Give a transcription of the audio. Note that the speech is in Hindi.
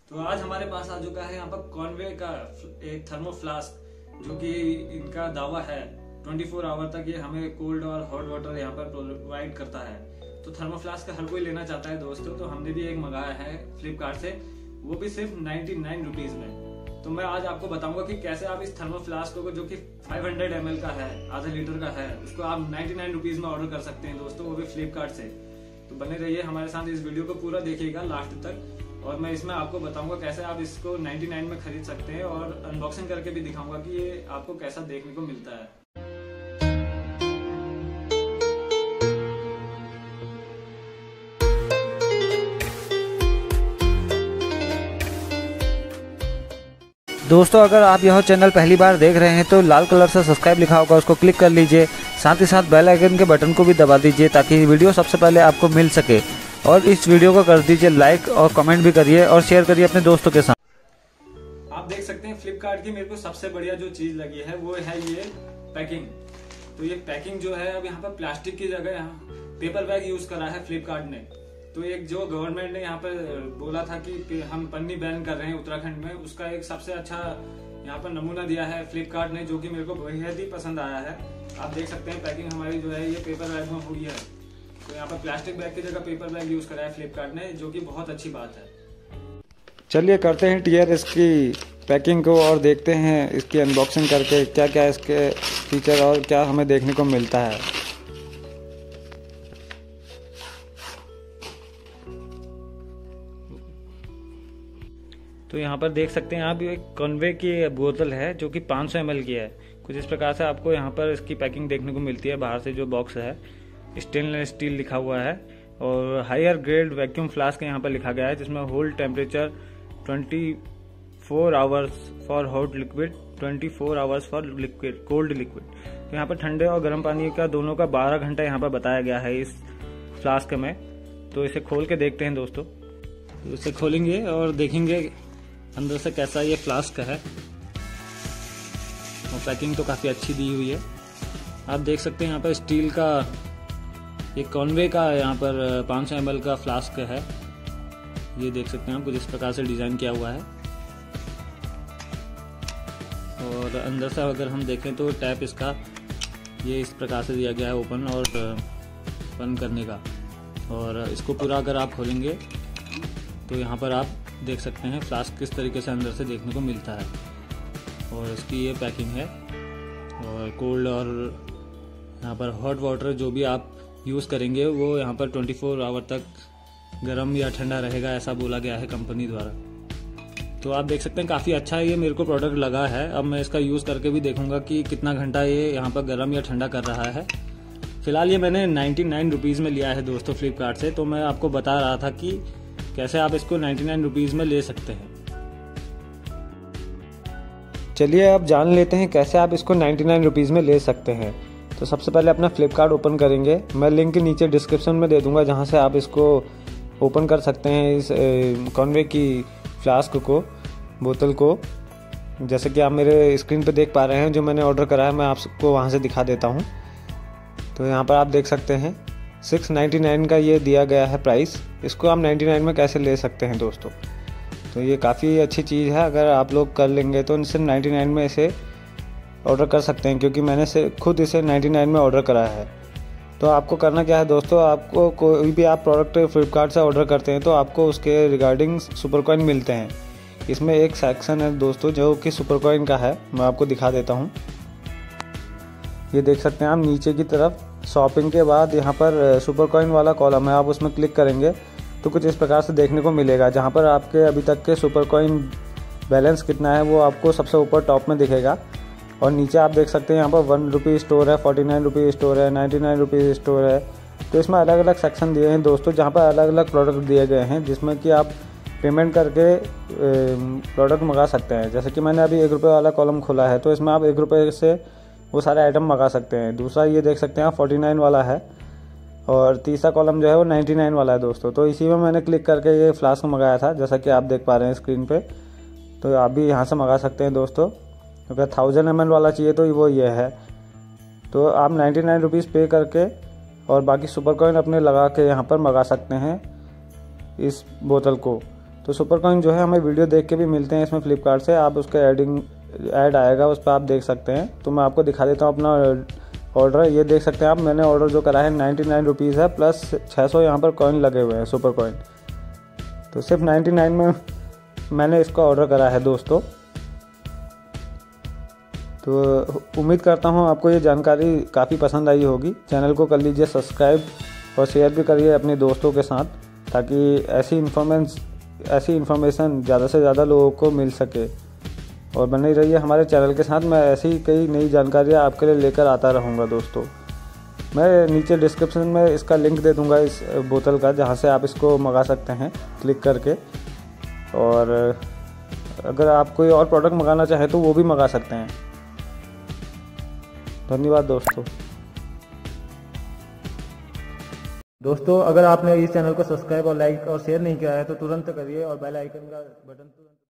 तो आज हमारे पास आ चुका है यहाँ पर कॉनवे का एक थर्मो फ्लास्क, जो कि इनका दावा है 24 आवर तक ये हमें कोल्ड और हॉट वाटर यहाँ पर प्रोवाइड करता है। तो थर्मो फ्लास्क हर कोई लेना चाहता है दोस्तों, तो हमने भी एक मंगाया है फ्लिपकार्ट से, वो भी सिर्फ 99 रुपीज में। तो मैं आज आपको बताऊंगा कि कैसे आप इस थर्मो फ्लास्क को, जो कि 500 ml का है, आधा लीटर का है, उसको आप 99 रुपीज में ऑर्डर कर सकते हैं दोस्तों, वो भी फ्लिपकार्ट से। तो बने रहिए हमारे साथ, इस वीडियो को पूरा देखिएगा लास्ट तक, और मैं इसमें आपको बताऊंगा कैसे आप इसको 99 में खरीद सकते हैं, और अनबॉक्सिंग करके भी दिखाऊंगा कि ये आपको कैसा देखने को मिलता है। दोस्तों, अगर आप यह चैनल पहली बार देख रहे हैं तो लाल कलर से सब्सक्राइब लिखा होगा, उसको क्लिक कर लीजिए। साथ ही साथ बेल आइकन के बटन को भी दबा दीजिए ताकि वीडियो सबसे पहले आपको मिल सके। और इस वीडियो को कर दीजिए लाइक, और कमेंट भी करिए और शेयर करिए अपने दोस्तों के साथ। आप देख सकते हैं फ्लिपकार्ट की मेरे को सबसे बढ़िया जो चीज लगी है वो है ये पैकिंग। तो ये पैकिंग जो है, अब यहाँ पर प्लास्टिक की जगह यहाँ पेपर बैग यूज करा है फ्लिपकार्ट ने। तो एक जो गवर्नमेंट ने यहाँ पर बोला था कि हम पन्नी बैन कर रहे हैं उत्तराखंड में, उसका एक सबसे अच्छा यहाँ पर नमूना दिया है फ्लिपकार्ट ने, जो कि मेरे को बेहद ही पसंद आया है। आप देख सकते हैं पैकिंग हमारी जो है ये पेपर बैग में हुई है। तो यहाँ पर प्लास्टिक बैग की जगह पेपर बैग यूज करा है फ्लिपकार्ट ने, जो कि बहुत अच्छी बात है। चलिए करते हैं टीयर इसकी पैकिंग को और देखते हैं इसकी अनबॉक्सिंग करके क्या क्या इसके फीचर और क्या हमें देखने को मिलता है। तो यहाँ पर देख सकते हैं आप, ये कॉनवे की बोतल है जो कि 500 ml की है। कुछ इस प्रकार से आपको यहाँ पर इसकी पैकिंग देखने को मिलती है। बाहर से जो बॉक्स है स्टेनलेस स्टील लिखा हुआ है, और हायर ग्रेड वैक्यूम फ्लास्क यहाँ पर लिखा गया है, जिसमें hold temperature 24 hours for hot liquid, 24 hours for liquid cold liquid. तो यहाँ पर ठंडे और गर्म पानी का दोनों का 12 घंटा यहाँ पर बताया गया है इस फ्लास्क में। तो इसे खोल के देखते हैं दोस्तों। तो इसे खोलेंगे और देखेंगे अंदर से कैसा ये फ्लास्क है, और पैकिंग तो काफ़ी अच्छी दी हुई है। आप देख सकते हैं यहाँ पर स्टील का ये कॉनवे का यहाँ पर 500 ml का फ्लास्क है। ये देख सकते हैं आप, कुछ इस प्रकार से डिज़ाइन किया हुआ है। और अंदर से अगर हम देखें तो टैप इसका ये इस प्रकार से दिया गया है, ओपन और बंद करने का। और इसको पूरा अगर आप खोलेंगे तो यहाँ पर आप देख सकते हैं फ्लास्क किस तरीके से अंदर से देखने को मिलता है। और इसकी ये पैकिंग है, और कोल्ड और यहाँ पर हॉट वाटर जो भी आप यूज़ करेंगे वो यहाँ पर 24 आवर तक गर्म या ठंडा रहेगा, ऐसा बोला गया है कंपनी द्वारा। तो आप देख सकते हैं काफ़ी अच्छा ये मेरे को प्रोडक्ट लगा है। अब मैं इसका यूज़ करके भी देखूंगा कि कितना घंटा ये यहाँ पर गर्म या ठंडा कर रहा है। फिलहाल ये मैंने 99 रुपीज़ में लिया है दोस्तों फ्लिपकार्ट से। तो मैं आपको बता रहा था कि कैसे आप इसको 99 रुपीज़ में ले सकते हैं। चलिए अब जान लेते हैं कैसे आप इसको 99 रुपीज़ में ले सकते हैं। तो सबसे पहले अपना फ्लिपकार्ट ओपन करेंगे। मैं लिंक नीचे डिस्क्रिप्शन में दे दूंगा, जहां से आप इसको ओपन कर सकते हैं, इस कॉनवे की फ्लास्क को, बोतल को। जैसे कि आप मेरे स्क्रीन पे देख पा रहे हैं, जो मैंने ऑर्डर करा है मैं आपको वहां से दिखा देता हूं। तो यहाँ पर आप देख सकते हैं 699 का ये दिया गया है प्राइस। इसको आप 99 में कैसे ले सकते हैं दोस्तों। तो ये काफ़ी अच्छी चीज़ है, अगर आप लोग कर लेंगे तो सिर्फ 99 में इसे ऑर्डर कर सकते हैं, क्योंकि मैंने खुद इसे 99 में ऑर्डर करा है। तो आपको करना क्या है दोस्तों, आपको कोई भी आप प्रोडक्ट फ्लिपकार्ट से ऑर्डर करते हैं तो आपको उसके रिगार्डिंग सुपर कॉइन मिलते हैं। इसमें एक सेक्शन है दोस्तों जो कि सुपर कॉइन का है, मैं आपको दिखा देता हूँ। ये देख सकते हैं आप, नीचे की तरफ शॉपिंग के बाद यहाँ पर सुपर कॉइन वाला कॉलम है, आप उसमें क्लिक करेंगे तो कुछ इस प्रकार से देखने को मिलेगा, जहाँ पर आपके अभी तक के सुपर कॉइन बैलेंस कितना है वो आपको सबसे ऊपर टॉप में दिखेगा। और नीचे आप देख सकते हैं यहाँ पर 1 रुपी स्टोर है, 49 रुपी स्टोर है, 99 रुपी स्टोर है। तो इसमें अलग अलग सेक्शन दिए हैं दोस्तों, जहाँ पर अलग अलग प्रोडक्ट दिए गए हैं, जिसमें कि आप पेमेंट करके प्रोडक्ट मंगा सकते हैं। जैसे कि मैंने अभी 1 रुपये वाला कॉलम खोला है, तो इसमें आप 1 रुपये से वो सारे आइटम मंगा सकते हैं। दूसरा ये देख सकते हैं आप 49 वाला है, और तीसरा कॉलम जो है वो 99 वाला है दोस्तों। तो इसी में मैंने क्लिक करके ये फ्लास्क मंगाया था, जैसा कि आप देख पा रहे हैं स्क्रीन पे। तो आप भी यहाँ से मंगा सकते हैं दोस्तों। अगर 1000 ml वाला चाहिए तो वो ये है। तो आप 99 रुपीज़ पे करके और बाकी सुपर कॉइन अपने लगा के यहाँ पर मंगा सकते हैं इस बोतल को। तो सुपर कॉइन जो है हमें वीडियो देख के भी मिलते हैं इसमें फ्लिपकार्ट से, आप उसका ऐड आएगा उस पर आप देख सकते हैं। तो मैं आपको दिखा देता हूँ अपना ऑर्डर। ये देख सकते हैं आप, मैंने ऑर्डर जो करा है 99 रुपीज़ है, प्लस 600 यहाँ पर कॉइन लगे हुए हैं सुपर कॉइन। तो सिर्फ 99 में मैंने इसका ऑर्डर करा है दोस्तों। तो उम्मीद करता हूँ आपको ये जानकारी काफ़ी पसंद आई होगी। चैनल को कर लीजिए सब्सक्राइब और शेयर भी करिए अपने दोस्तों के साथ, ताकि ऐसी इन्फॉर्मेशन ज़्यादा से ज़्यादा लोगों को मिल सके। और बने रहिए हमारे चैनल के साथ, मैं ऐसी कई नई जानकारियाँ आपके लिए लेकर आता रहूँगा दोस्तों। मैं नीचे डिस्क्रिप्शन में इसका लिंक दे दूँगा इस बोतल का, जहाँ से आप इसको मंगा सकते हैं क्लिक करके। और अगर आप कोई और प्रोडक्ट मंगाना चाहें तो वो भी मंगा सकते हैं। धन्यवाद दोस्तों, अगर आपने इस चैनल को सब्सक्राइब और लाइक और शेयर नहीं किया है तो तुरंत करिए और बेल आइकन का बटन